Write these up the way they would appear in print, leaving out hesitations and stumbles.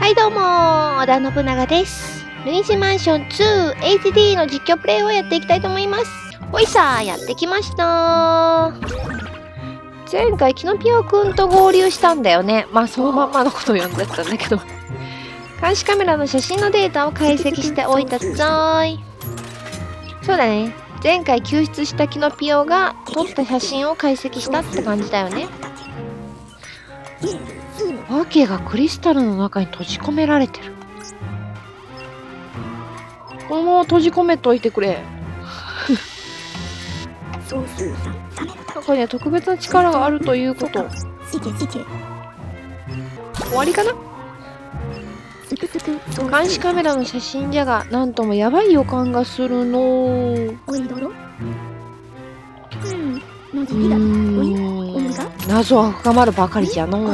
はいどうも、織田信長です。ルイージマンション 2HD の実況プレイをやっていきたいと思います。ほいさー、やってきました前回キノピオくんと合流したんだよね。まあそのまんまのことを読んじゃったんだけど。監視カメラの写真のデータを解析しておいたぞーい。そうだね。前回救出したキノピオが撮った写真を解析したって感じだよね。ワケがクリスタルの中に閉じ込められてる。このまま閉じ込めといてくれ。中には特別な力があるということ。終わりかな。監視カメラの写真じゃが、なんともやばい予感がするの。謎は深まるばかりじゃの。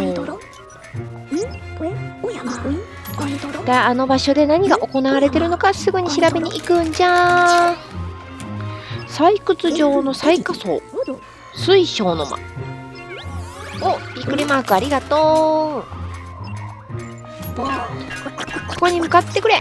で、あの場所で何が行われてるのかすぐに調べに行くんじゃー。採掘場の最下層、水晶の間。お、びっくりマークありがとう。ここに向かってくれ。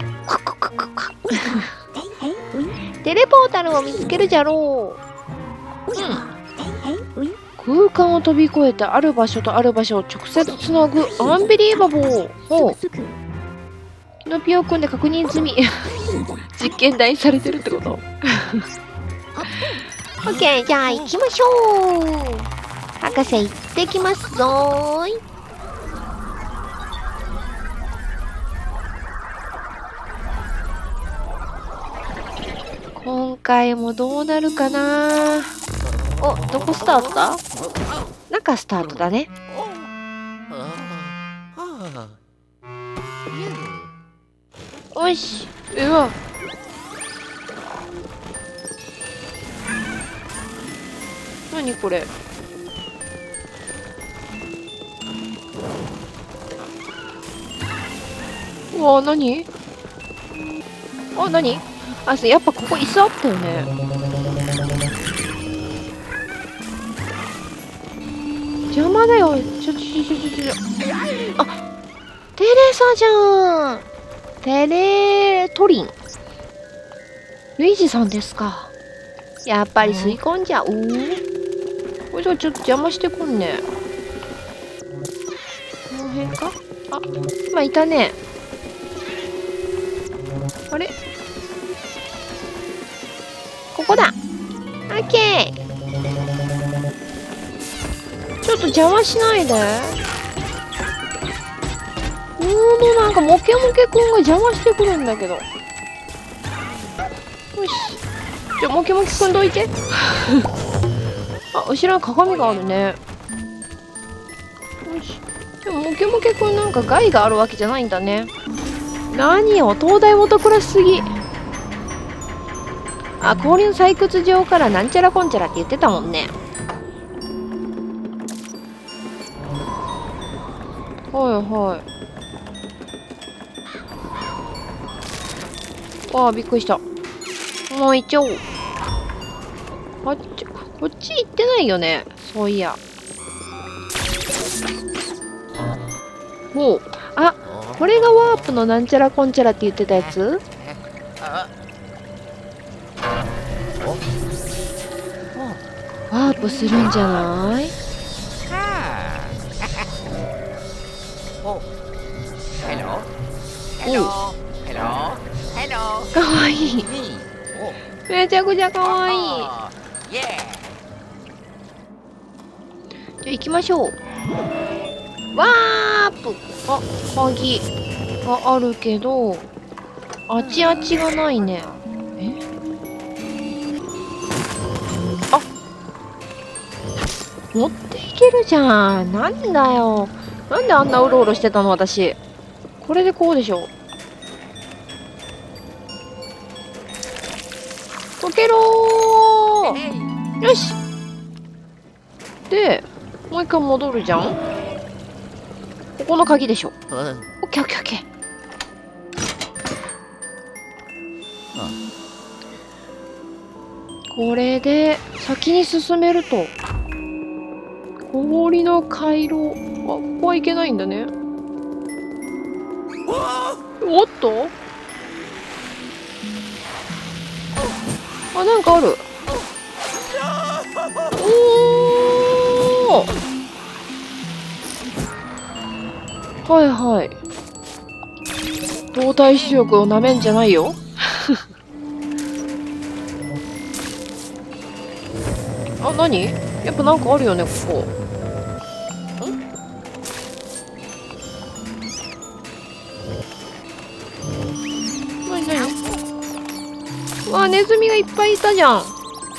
テレポータルを見つけるじゃろう。空間を飛び越えてある場所とある場所を直接つなぐアンビリーバボー。ほう。キノピオくんで確認済み。実験台にされてるってこと？オッケー、じゃあ行きましょう。博士行ってきますぞーい。今回もどうなるかな。お、どこスタートだ？中スタートだね。よし、うわ。何これ。うわ、何？あ、何？あ、やっぱここ椅子あったよね。邪魔だよ。あ、テレサじゃん。テレトリン。ルイージさんですか。やっぱり吸い込んじゃう。これじゃちょっと邪魔してくんね。この辺か？あ、今いたね。あれ？ここだ。オッケー。ちょっと邪魔しないで。なんかモケモケくんが邪魔してくるんだけど。よし。モケモケくんどいて。あ、後ろに鏡があるね。よし。でもモケモケくんなんか害があるわけじゃないんだね。何よ、東大元暮らしすぎ。あ、氷の採掘場からなんちゃらこんちゃらって言ってたもんね。はいはい。わあ、びっくりした。もう一応。こっち行ってないよね。そういや。もう、あ、これがワープのなんちゃらこんちゃらって言ってたやつ？ワープするんじゃない？かわいい。めちゃくちゃかわいい。じゃあ行きましょう。ワープ。あ、鍵があるけど、あちあちがないね。え？あ、持っていけるじゃん。なんだよ。なんであんなうろうろしてたの私。これでこうでしょ。溶けろー。よし。で、もう一回戻るじゃん。ここの鍵でしょ。オッケーオッケーオッケー。これで先に進めると氷の回廊。あ、ここはいけないんだね。 おっと、あ、なんかある。おー、はいはい。動体視力をなめんじゃないよ。あ、何？やっぱなんかあるよね、ここ。何何？うわ、ネズミがいっぱいいたじゃん。オッ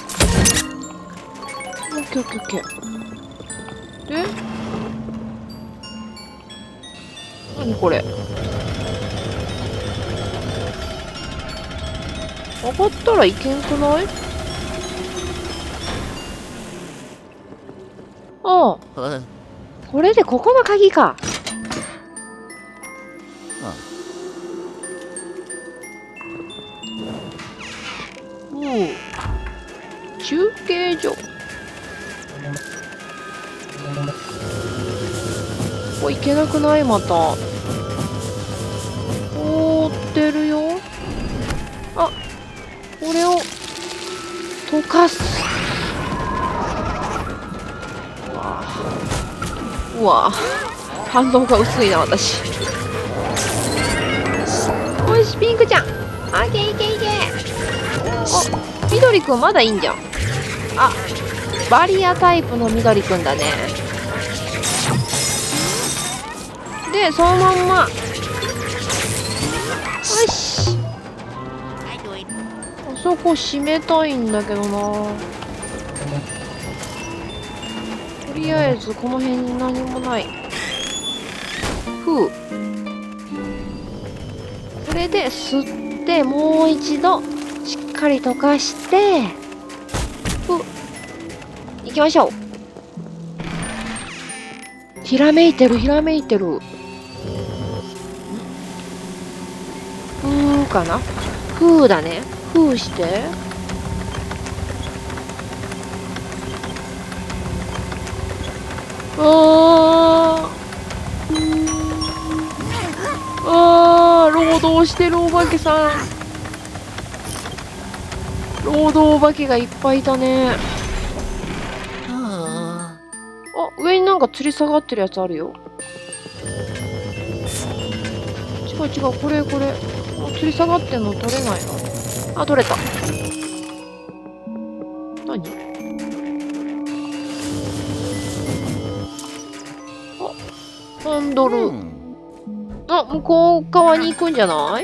ケーオッケーオッケー。で、何これ？上がったらいけんくない？ああ、これでここの鍵か。おお、中継所。これ行けなくない？また覆ってるよ。あ、これを溶かす。うわ、反応が薄いな私。よし、ピンクちゃん、あ、いけいけいけ。あ、緑くんまだいいんじゃん。あ、バリアタイプの緑くんだね。で、そのまんま。よし。あそこ閉めたいんだけどな。とりあえずこの辺に何もない。ふう。これで吸ってもう一度しっかり溶かして、ふう。行きましょう。ひらめいてるひらめいてる。ふーかな？ふーだね。ふーして。労働してるお化けさん。労働お化けがいっぱいいたね。あ、上になんか吊り下がってるやつあるよ。違う違う、これこれ。吊り下がってんの取れないな。あ、取れた。何？あ、ハンドル。あ、向こう側に行くんじゃない？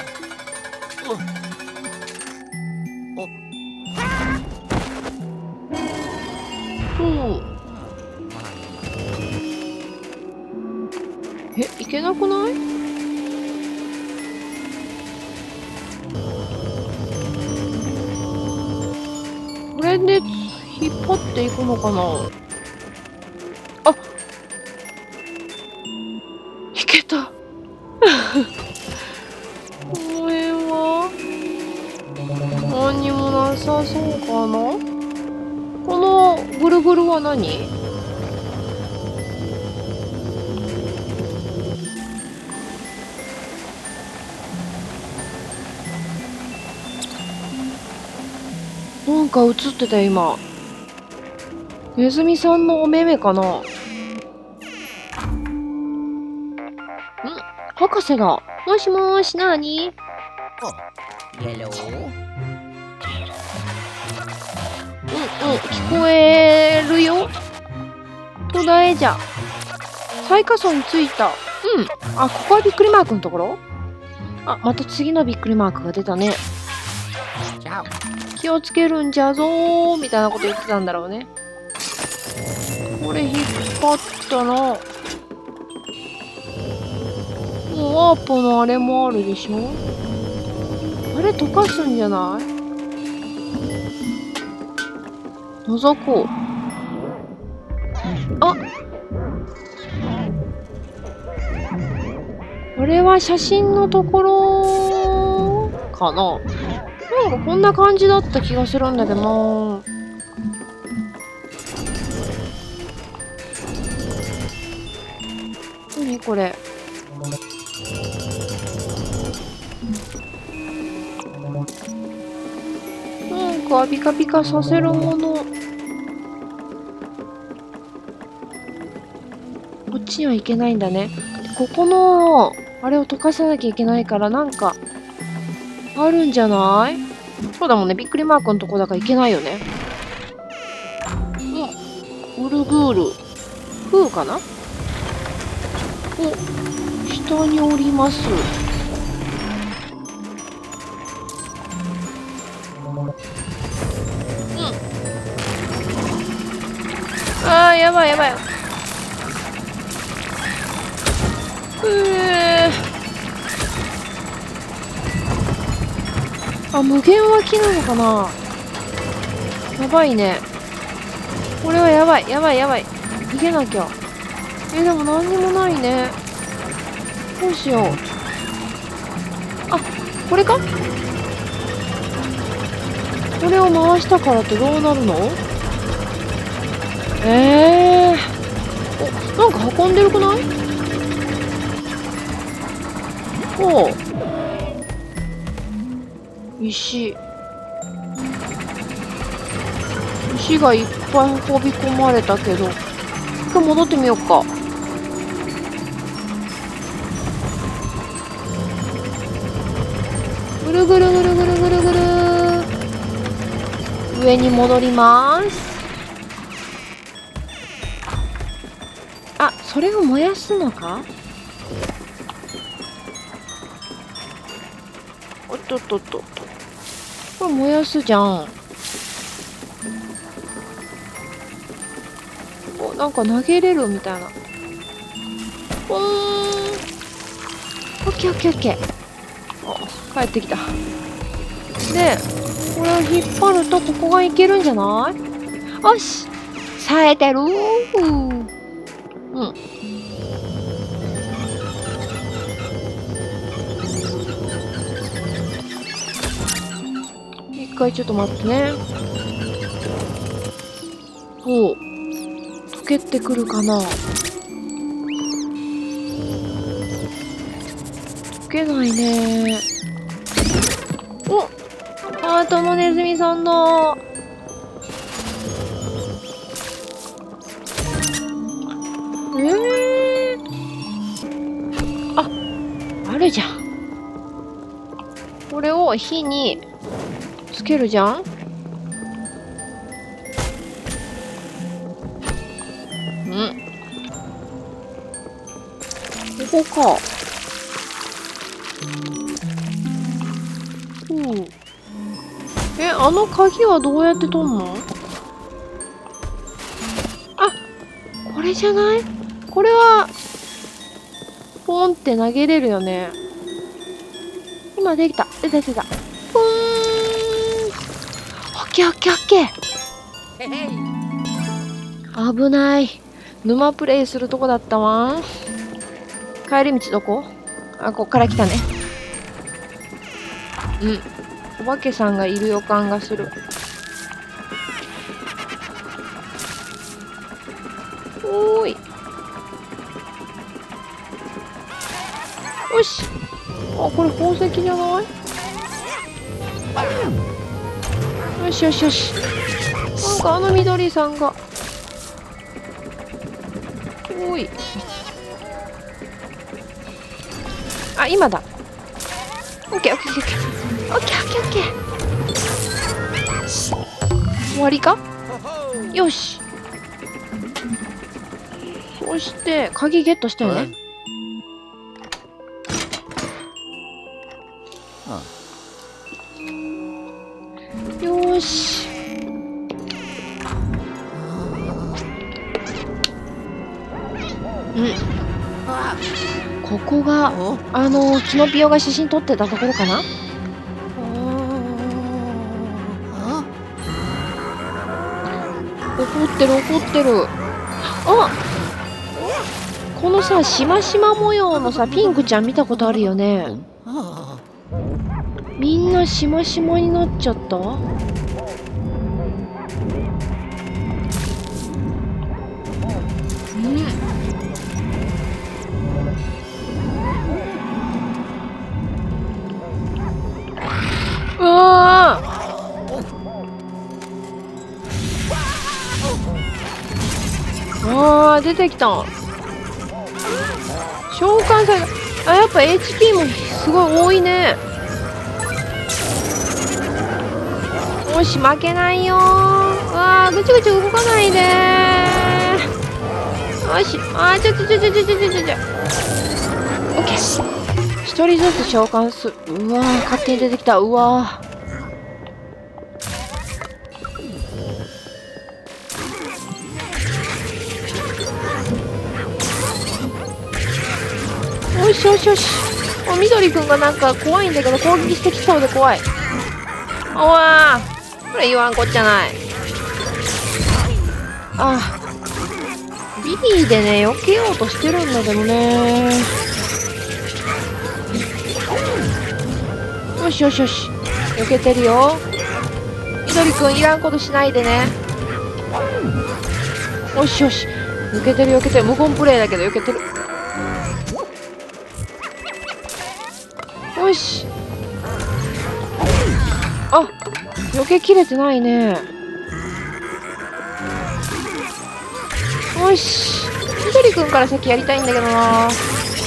え、行けなくない？これで引っ張っていくのかな？あ、いけた。この辺は何にもなさそうかな？このぐるぐるは何？なんか映ってた今。ネズミさんのお目目かな？ん？博士が。もしもーし、なーに？聞こえるよ。途絶えじゃ。最下層に着いた。うん。あ、ここはびっくりマークのところ？あ、また次のびっくりマークが出たね。気をつけるんじゃぞーみたいなこと言ってたんだろうね。これ引っ張ったら、もうワープのあれもあるでしょ？あれ溶かすんじゃない？覗こう。あ、これは写真のところかな？なんかこんな感じだった気がするんだけどな。何これ？ クはピカピカさせるもの。こっちには行けないんだね。ここの、あれを溶かさなきゃいけないから、なんか、あるんじゃない？そうだもんね。びっくりマークのとこだから行けないよね。ウルグール。フーかな？お、下におります。ああ、やばいやばい。あ、無限湧きなのかな。やばいね。これはやばいやばいやばい。逃げなきゃ。でも何にもないね。どうしよう。あ、これか？これを回したからってどうなるの？お、なんか運んでるくない？おう。石がいっぱい運び込まれたけど、一回戻ってみようか。ぐるぐるぐるぐるぐるぐる。上に戻ります。あ、それを燃やすのか？おっとっとっと。これ燃やすじゃん。お、なんか投げれるみたいな。オッケーオッケーオッケー。お、帰ってきた。で、これを引っ張るとここがいけるんじゃない？よし！冴えてるー。うん。一回ちょっと待ってね。おう。溶けてくるかな？溶けないね。お！あ、ともネズミさんだ。あ、あるじゃん。これを火につけるじゃん。ここか。あの鍵はどうやって取んの？あ、これじゃない？これは、ポンって投げれるよね。今できた。出た。ポーン。オッケーオッケーオッケー。危ない。沼プレイするとこだったわ。帰り道どこ？あ、こっから来たね。お化けさんがいる予感がする。おーい。よし。あ、これ宝石じゃない？よしよしよし。なんかあの緑さんが。おーい。あ、今だ。オッケーオッケーオッケーオッケーオッケーオッケー。終わりか？よし。そして鍵ゲットしたよね。よーし。ここがキノピオが写真撮ってたところかな。怒ってる。あ、このさ、しましま模様のさ、ピンクちゃん見たことあるよね。みんなしましまになっちゃった。 あー、出てきた。召喚された。あ、やっぱ HP もすごい多いね。よし、負けないよー。わー、ぐちぐち動かないでー。よし、あー、ちょ。オッケー。一人ずつ召喚する。うわー、勝手に出てきた。うわー。よし。お、緑くんがなんか怖いんだけど、攻撃してきそうで怖い。うわー、これ言わんこっちゃない。あ、ビリーでね、避けようとしてるんだけどね。よし。避けてるよ。緑くんいらんことしないでね。よし。避けてる。無言プレイだけど避けてる。よし。あ、避けきれてないね。よし。緑くんから先やりたいんだけどな。よ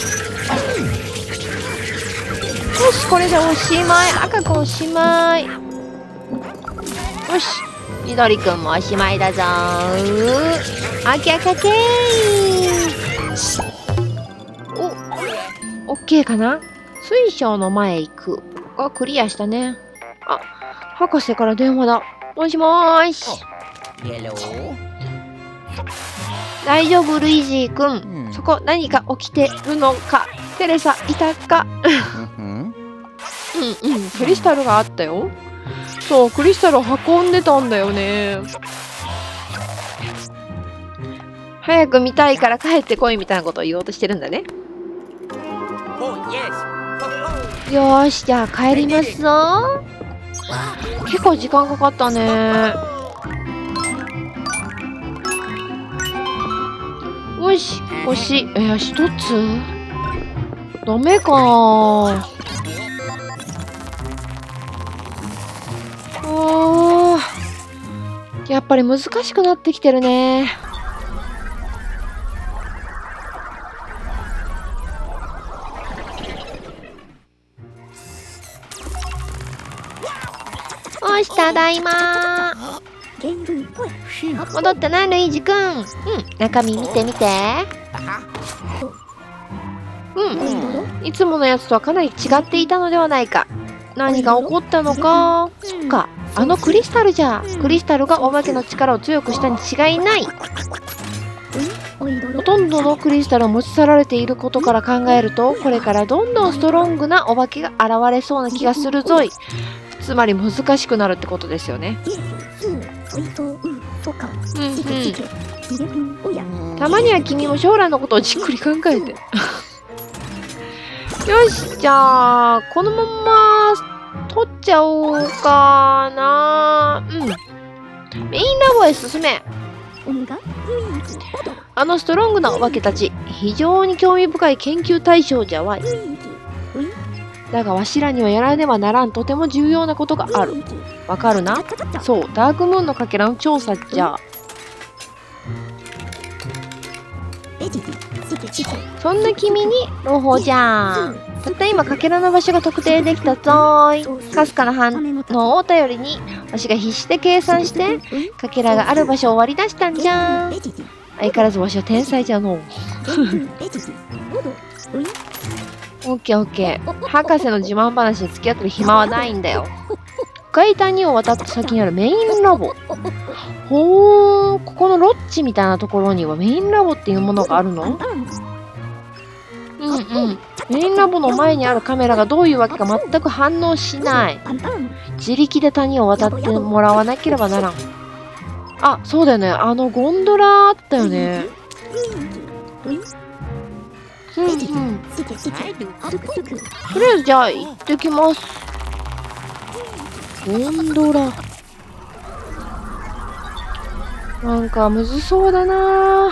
し、これでおしまい。赤くんおしまい。よし。緑くんもおしまいだぞー。あきあかけー。オッケーかな。水晶の前へ行く。あ、クリアしたね。あ、博士から電話だ。もしもーし。大丈夫、ルイージーくん。そこ何か起きてるのか。テレサ、いたか。クリスタルがあったよ。そう、クリスタルを運んでたんだよね。早く見たいから帰ってこいみたいなことを言おうとしてるんだね。よーし、じゃあ帰りますぞ。結構時間かかったね。よし、星、一つダメかー。やっぱり難しくなってきてるね。よし、ただいまー。戻ったな、ルイージくん。中身見てみて。いつものやつとはかなり違っていたのではないか。何が起こったのか。そっか、あのクリスタルじゃ。クリスタルがお化けの力を強くしたに違いない。ほとんどのクリスタルを持ち去られていることから考えると、これからどんどんストロングなお化けが現れそうな気がするぞい。つまり難しくなるってことですよね。たまには君も将来のことをじっくり考えて。よし、じゃあこのまま取っちゃおうかな。メインラボへ進め。あのストロングなお化けたち、非常に興味深い研究対象じゃわい。だがわしらにはやらねばならんとても重要なことがある。わかるな？そう、ダークムーンのかけらの調査じゃ。そんな君に朗報じゃん。たった今かけらの場所が特定できたぞーい。かすかな反応を頼りにわしが必死で計算してかけらがある場所を割り出したんじゃん。相変わらずわしは天才じゃのう。オッケーオッケー。博士の自慢話に付き合ってる暇はないんだよ。深い谷を渡った先にあるメインラボ。ほー、ここのロッジみたいなところにはメインラボっていうものがあるの？メインラボの前にあるカメラがどういうわけか全く反応しない。自力で谷を渡ってもらわなければならん。あ、そうだよね。あのゴンドラあったよね。とりあえずじゃあ行ってきます。ゴンドラ。なんかむずそうだな。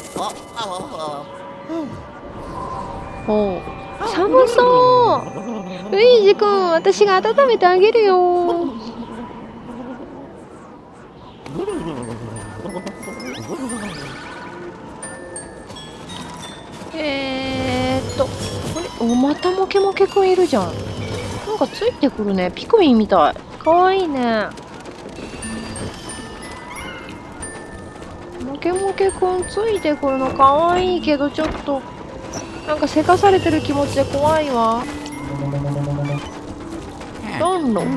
おう、寒そう。 ルイージ君、私が温めてあげるよ。これ、またモケモケくんいるじゃん。なんかついてくるね。ピクミンみたい。かわいいね。モケモケくんついてくるのかわいいけど、ちょっとなんかせかされてる気持ちで怖いわ。暖炉。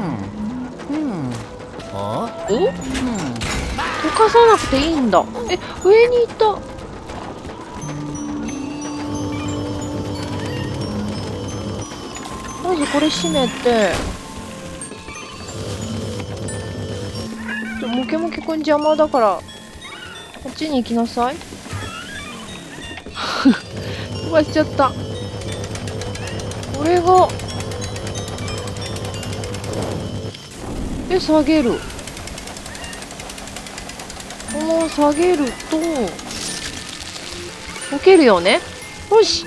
お？溶かさなくていいんだ。え、上にいた。まずこれ閉めて。モケモケくん邪魔だからこっちに行きなさい。飛ばしちゃった。これが下げる。下げると溶けるよね。よし、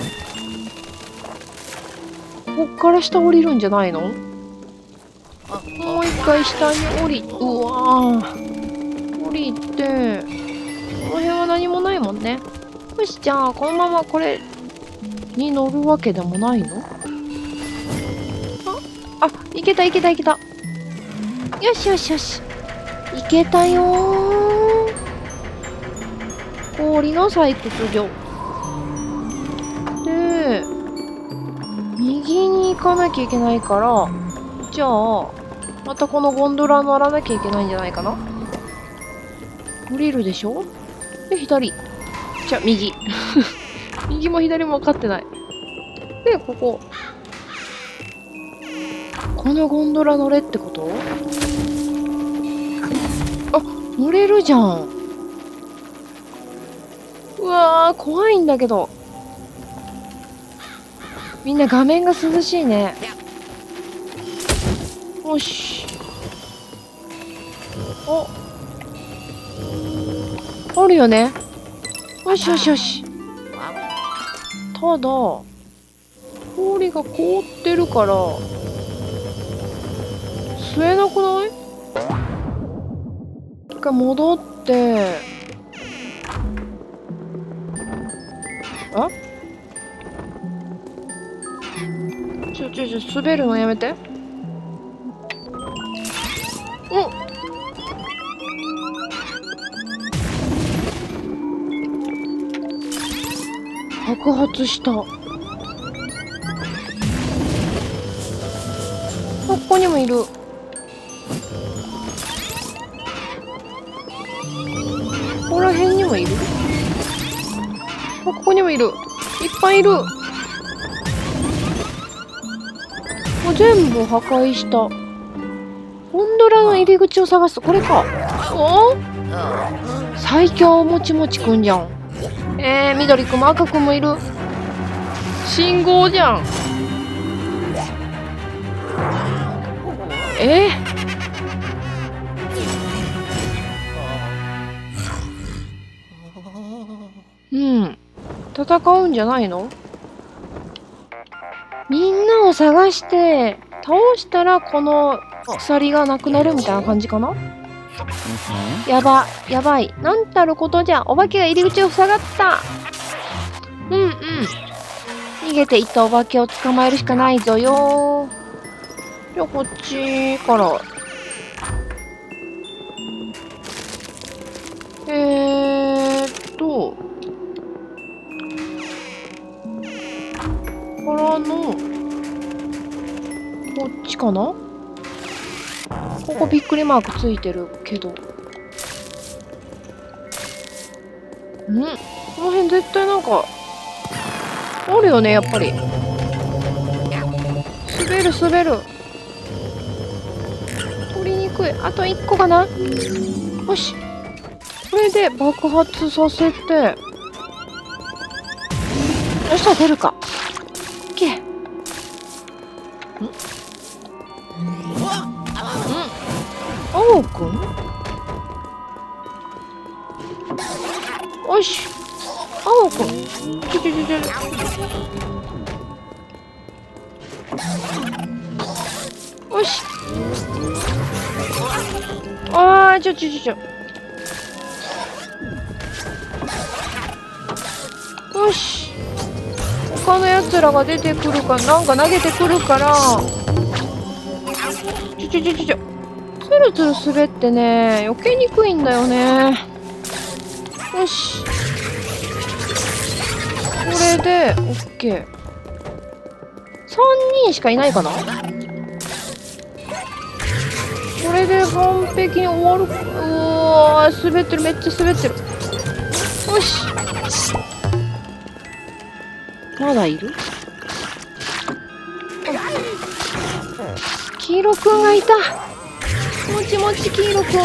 こっから下降りるんじゃないの？もう一回下に降り、うわー、降りて、この辺は何もないもんね。よし、じゃあこのままこれに乗るわけでもないの？あ、いけたいけたいけた。よしよしよし、いけたよー。氷の採掘場で右に行かなきゃいけないから、じゃあまたこのゴンドラ乗らなきゃいけないんじゃないかな。降りるでしょ。で左、じゃあ右。右も左も分かってない。でこのゴンドラ乗れってこと？あ、乗れるじゃん。うわー、怖いんだけど。みんな画面が涼しいね。よし。あるよね。よしよしよし。ただ氷が凍ってるから吸えなくない？一回戻って。あ？滑るのやめて。爆発した。ここにもいる。ここら辺にもいる。ここにもいる。いっぱいいる。もう全部破壊した。ゴンドラの入り口を探す。これか。お？最強もちもちくんじゃん。緑くんも赤くんもいる。信号じゃん。戦うんじゃないの？みんなを探して倒したらこの鎖がなくなるみたいな感じかな。やばい。なんたることじゃ。お化けが入り口を塞がった。逃げていったお化けを捕まえるしかないぞよ。じゃあこっちからからのこっちかな。ここびっくりマークついてるけど、この辺絶対なんかあるよね、やっぱり。滑る。取りにくい。あと1個かな。よし、これで爆発させて、そしたら出るか。いけ。青くん？よし、青くん。 よし。あー、ちょ。よし。他のやつらが出てくるか、なんか投げてくるから。つるつる滑ってね、避けにくいんだよね。よし。これで、オッケー。3人しかいないかな？これで完璧に終わる。うわー、滑ってる、めっちゃ滑ってる。よし。まだいる？黄色くんがいた。もちもち黄色くん。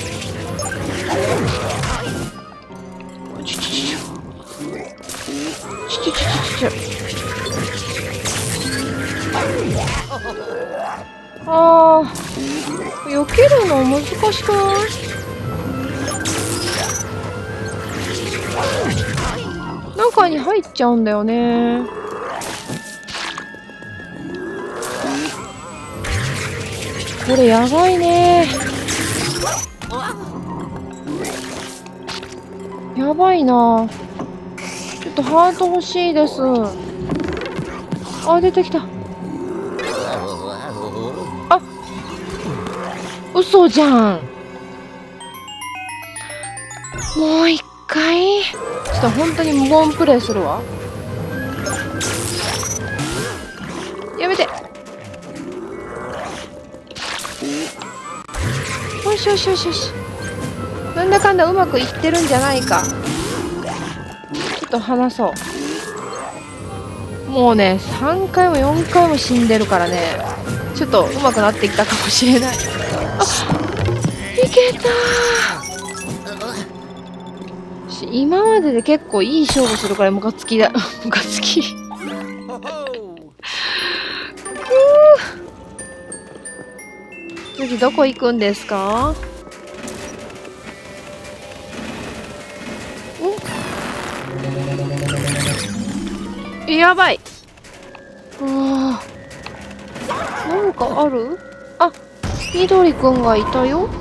ちょ。ああ、避けるの難しくない？中に入っちゃうんだよね。これやばいね。やばいな。ちょっとハート欲しいです。あ、出てきた。あ、嘘じゃん。もう一回。ちょっと本当に無言プレイするわ。やめて。よし。なんだかんだうまくいってるんじゃないか。ちょっと離そう。もうね、3回も4回も死んでるからね。ちょっとうまくなってきたかもしれない。あ、いけたー。今までで結構いい勝負するからムカつきだ。ムカつき。次どこ行くんですか？やばい。なんかある？あ、緑くんがいたよ。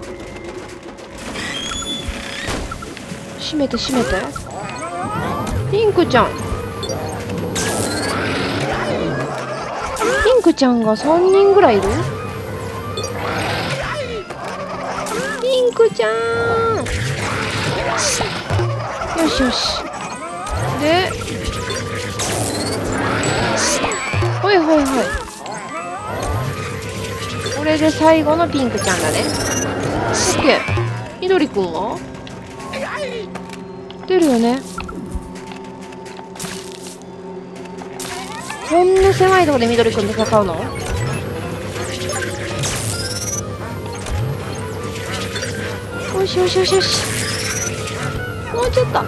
閉めて。ピンクちゃん。ピンクちゃんが3人ぐらいいる？ピンクちゃん。よし。で、ほい。これで最後のピンクちゃんだね。オッケー。緑くんは出るよね。こんな狭いところで緑くんと戦うの？よし。もうちょっと。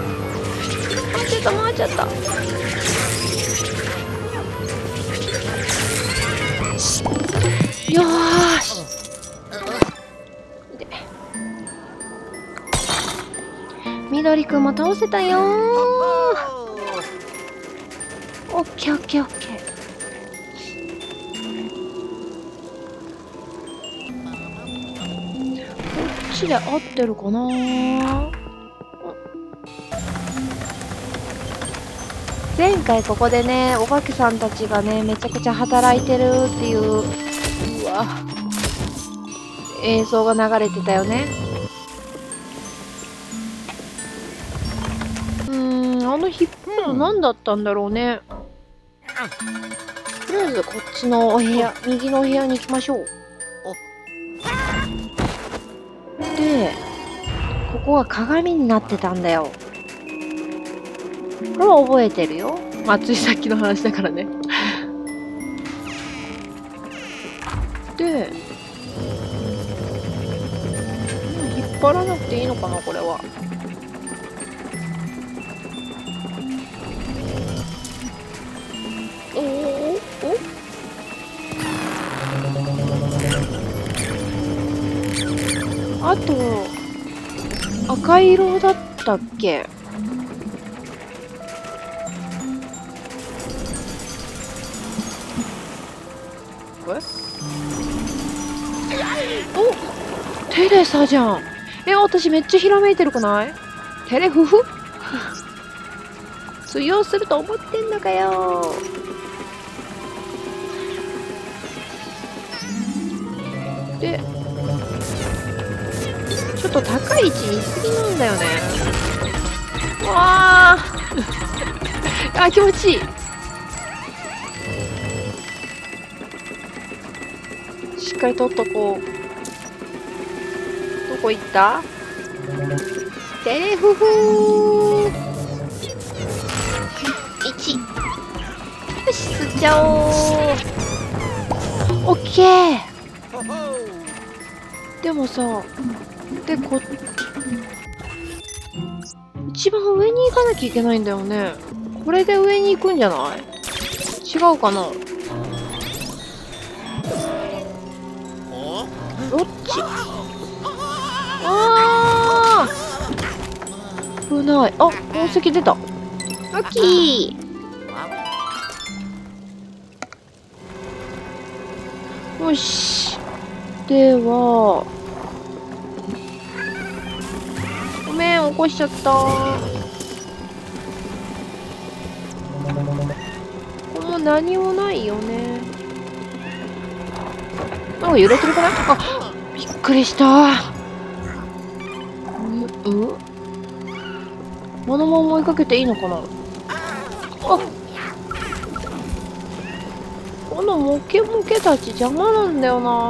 よーし。緑くんも倒せたよー。オッケー。こっちで合ってるかなー。前回ここでね、おかけさんたちがね、めちゃくちゃ働いてるっていう、映像が流れてたよね。あの引っ張るの何だったんだろうね。とりあえずこっちのお部屋、右のお部屋に行きましょう。で、ここは鏡になってたんだよ。これは覚えてるよ。まあ、ついさっきの話だからね。で、引っ張らなくていいのかな、これは。あと、赤色だったっけ？ お、テレサじゃん。私めっちゃひらめいてるくない？テレフフ通用すると思ってんのかよ。で、ちょっと高い位置にいすぎなんだよね。わああ、気持ちいい。しっかり取っとこう。どこ行った？テレフフー1。よし、吸っちゃおう。オッケー。でもさ、一番上に行かなきゃいけないんだよね。これで上に行くんじゃない？違うかな？どっち？あー！危ない。あ、宝石出た。ラッキー。よし。では、ごめん、起こしちゃった。ここも何もないよね。なんか揺れてるかな？あ、びっくりした。このまま追いかけていいのかな？あ、このモケモケたち邪魔なんだよな。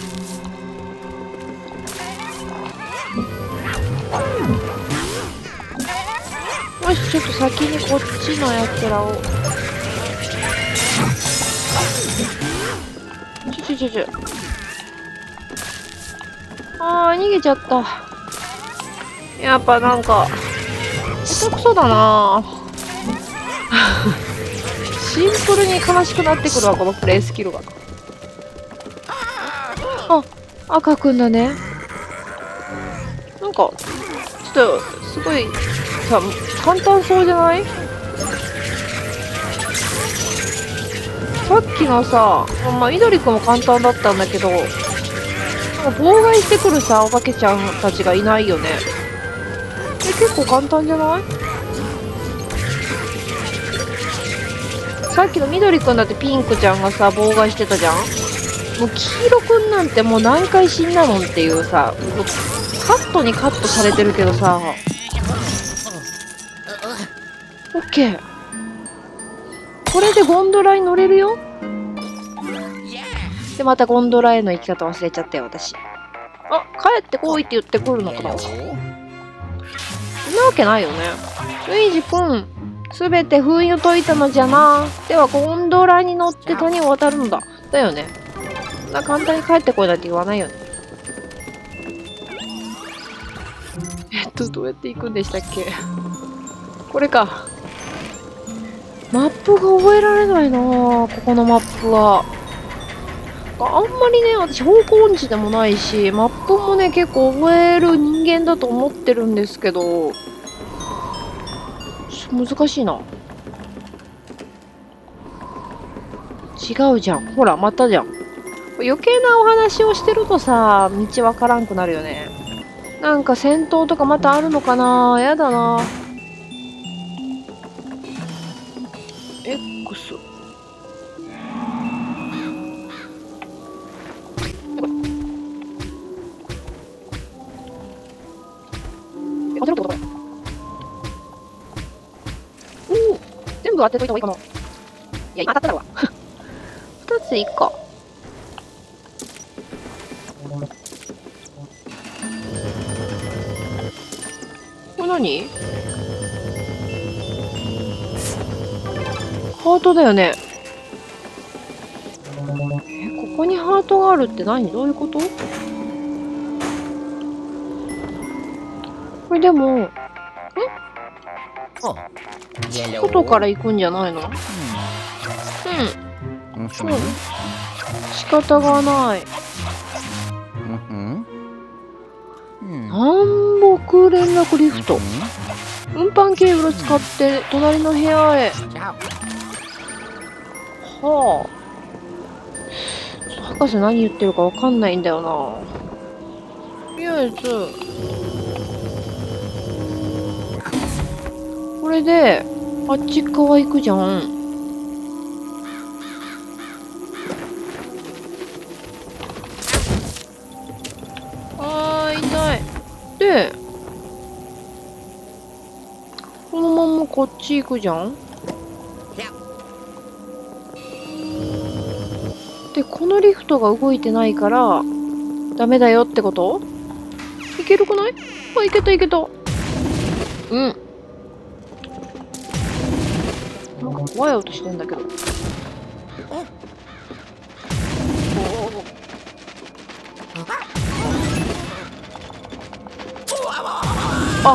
よし、ちょっと先にこっちのやつらを。あー、逃げちゃった。やっぱなんか、下手くそだなシンプルに悲しくなってくるわ、このプレイスキルが。あ、赤くんだね。なんか、ちょっと、すごい、さ、簡単そうじゃない？さっきのさ、まあ、緑くんも簡単だったんだけど、なんか妨害してくるさ、お化けちゃんたちがいないよね。結構簡単じゃない？さっきの緑くんだってピンクちゃんがさ、妨害してたじゃん。もう黄色くんなんてもう何回死んだのっていうさ、カットにカットされてるけどさ。オッケー。これでゴンドラに乗れるよ。で、またゴンドラへの行き方忘れちゃったよ、私。あ、帰ってこいって言ってくるのかな。そんなわけないよね。ルイージくん、すべて封印を解いたのじゃな。では、ゴンドラに乗って谷を渡るのだ。だよね。そんな簡単に帰ってこいなんて言わないよね。どうやって行くんでしたっけ？これか。マップが覚えられないなぁ、ここのマップは。あんまりね、私方向音痴でもないし、マップもね、結構覚える人間だと思ってるんですけど、難しいな。違うじゃん。ほら、またじゃん。余計なお話をしてるとさ、道わからんくなるよね。なんか戦闘とかまたあるのかな？やだな。X。当てろってことかよ。おお、全部当てといた方がいいかな。いや、今当たったらわ。2ついいか。これ何？ハートだよね。ここにハートがあるって何？どういうこと？これでも、外から行くんじゃないの？うん。仕方がない。南北連絡リフト。運搬ケーブルを使って隣の部屋へ。はあ。 博士何言ってるかわかんないんだよな。とりあえず、これで、あっち側行くじゃん。痛い。で、このままこっち行くじゃん。で、このリフトが動いてないから、ダメだよってこと？いけるくない？あ、いけたいけた。うん。なんか怖い音してんだけど。あ、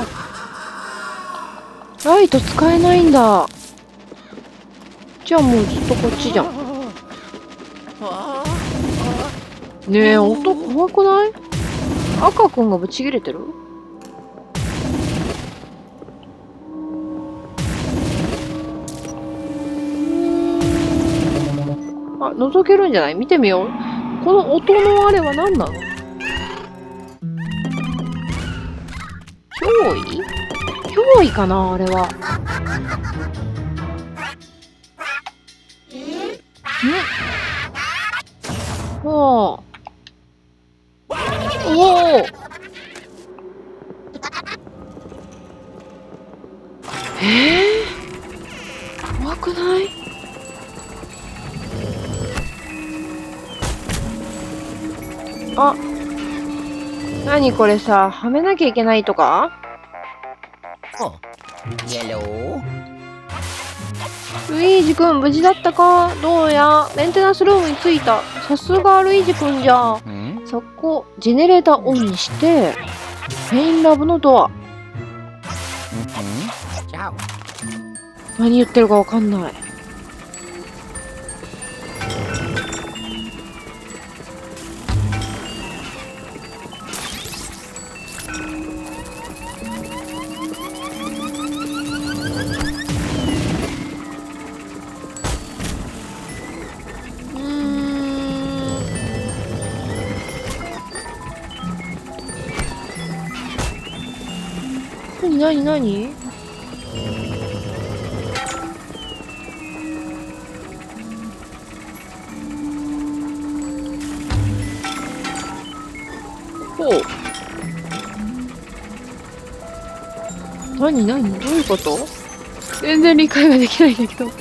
ライト使えないんだ。じゃあもうずっとこっちじゃん。ねえ、音怖くない？赤くんがブチ切れてる？あ、覗けるんじゃない？見てみよう。この音のあれは何なの？脅威？脅威かなあれは。ん？おお。怖くない？あ、何これさ、はめなきゃいけないとか？ルイージくん無事だったか？どうやメンテナンスルームに着いた。さすがルイージくんじゃ。そこジェネレーターオンにしてメインラブのドア。何言ってるかわかんない。何？ほう。何？どういうこと？全然理解ができないんだけど。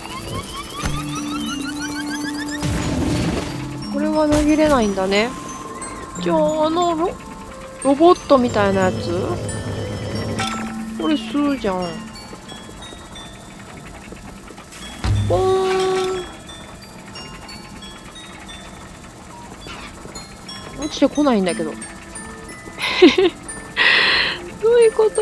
これは投げれないんだね。じゃあ、ロボットみたいなやつ？これ吸うじゃん。ボーン。落ちてこないんだけど。どういうこと？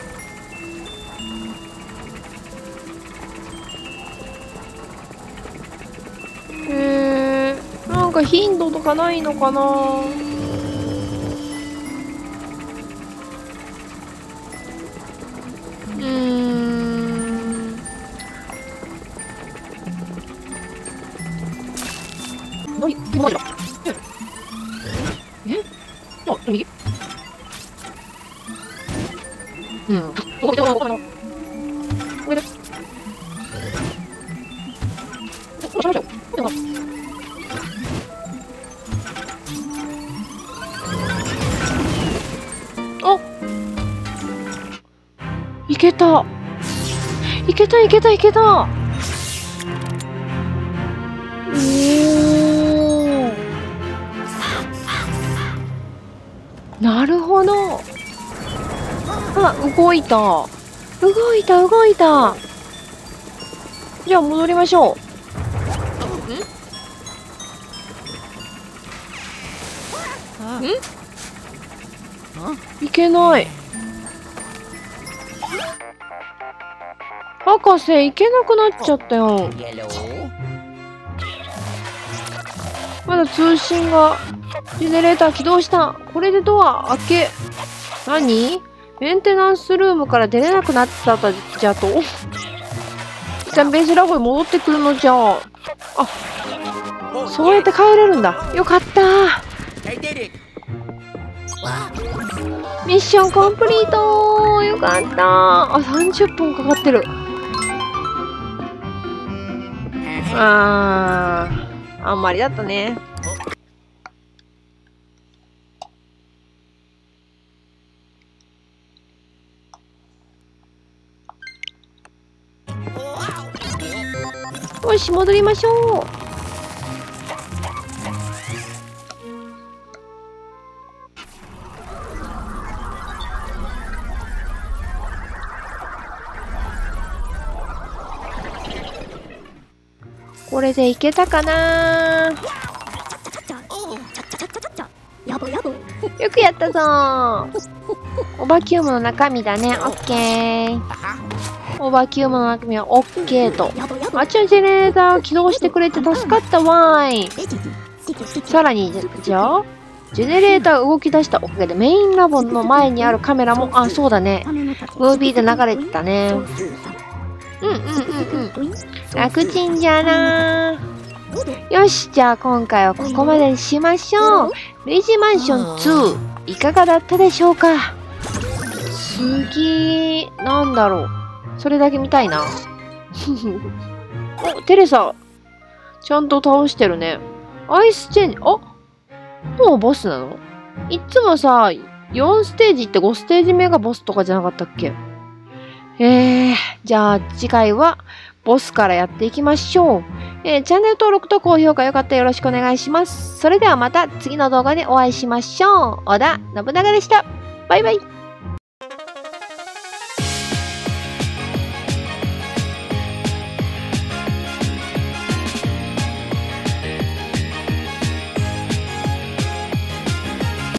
なんか頻度とかないのかな？マジだ。あ、右？うん。これで。あ、いけた。いけた。なるほど。あ、動いた。じゃあ戻りましょう。いけない。博士、いけなくなっちゃったよ。まだ通信が。ジェネレーター起動した。これでドア開け。何？メンテナンスルームから出れなくなっちゃったじゃと。じゃあベースラボに戻ってくるのじゃ。あ、 そうやって帰れるんだ。よかった。ミッションコンプリート。よかった。あ、30分かかってる。あんまりだったね。よし、戻りましょう。これでいけたかな。よくやったぞ。オーバーキューブの中身だね。オッケー。オーバーキューブの中身はオッケーと。あっちのジェネレーター起動してくれて助かったわーい。さらに、じゃあ、ジェネレーターが動き出したおかげでメインラボの前にあるカメラも、あ、そうだね。ムービーで流れてたね。楽ちんじゃな。よし、じゃあ今回はここまでにしましょう。ルイージマンション2、いかがだったでしょうか。次、なんだろう。それだけ見たいな。お、テレサ、ちゃんと倒してるね。アイスチェンジ、あ、もうボスなの？いつもさ、4ステージって5ステージ目がボスとかじゃなかったっけ？じゃあ次回はボスからやっていきましょう。チャンネル登録と高評価よかったらよろしくお願いします。それではまた次の動画でお会いしましょう。織田信長でした。バイバイ。